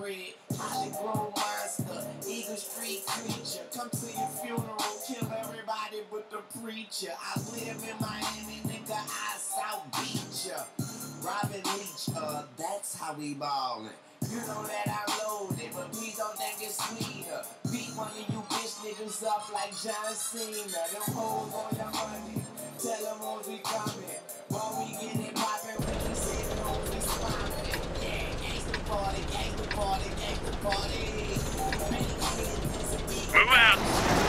hybrid, highly grown monster, Eagle Street creature. Come to your funeral, kill everybody but the preacher. I live in Miami, nigga, I South Beach ya. Robin Leach, that's how we ballin'. You know that I loaded, but please don't think it's sweeter. Beat one of you bitch niggas up like John Cena. Them hoes on your money, tell them hoes we coming. While we get it poppin', we be sitting hoes we smiling. Yeah, gangsta party, gangsta party, gangsta party. Move out.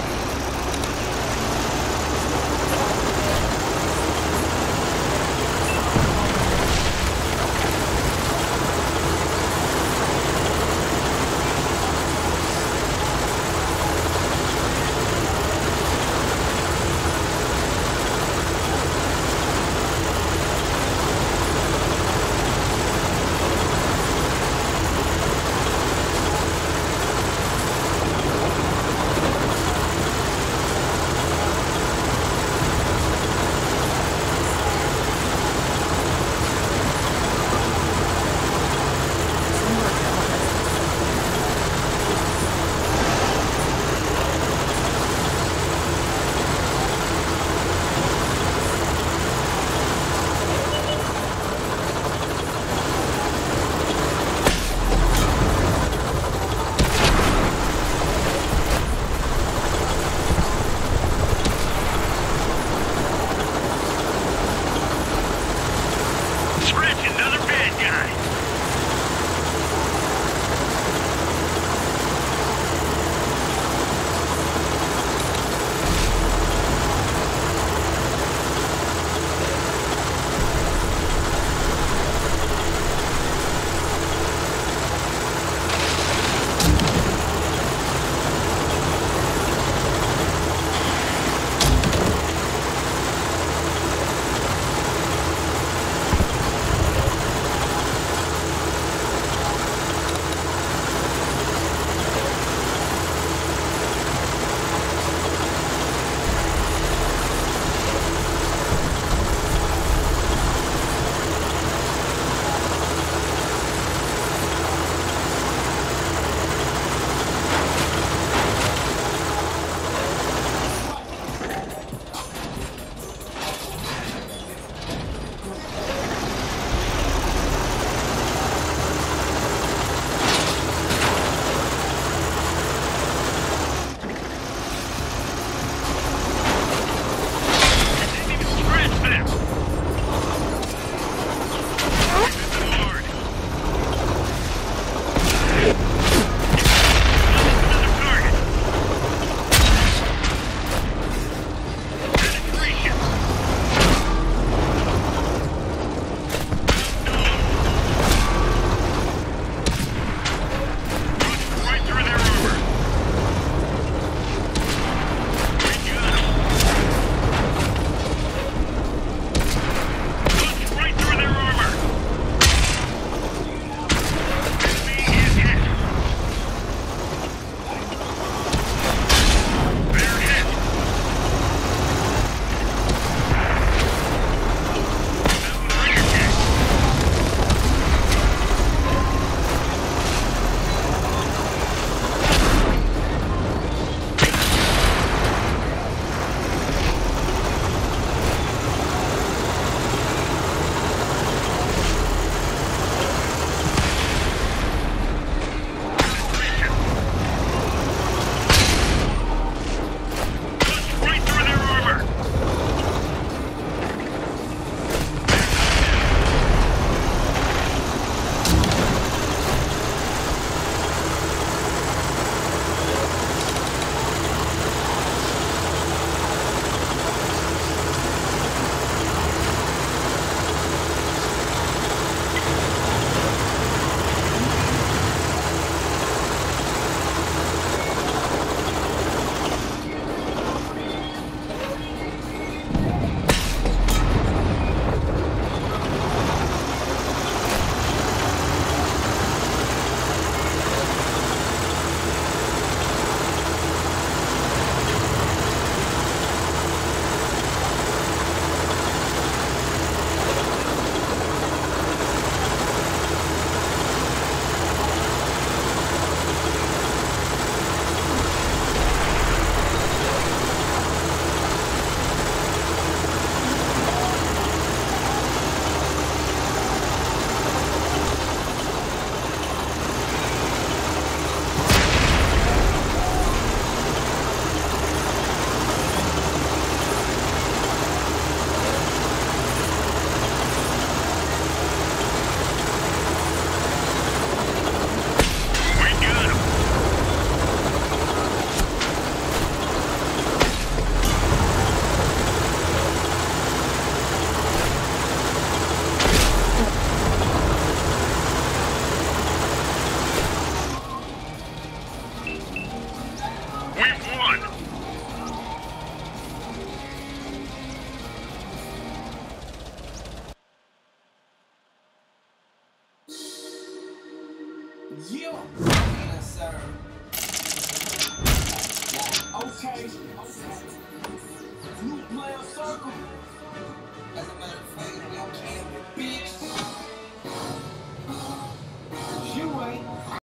Yeah. Yes, sir.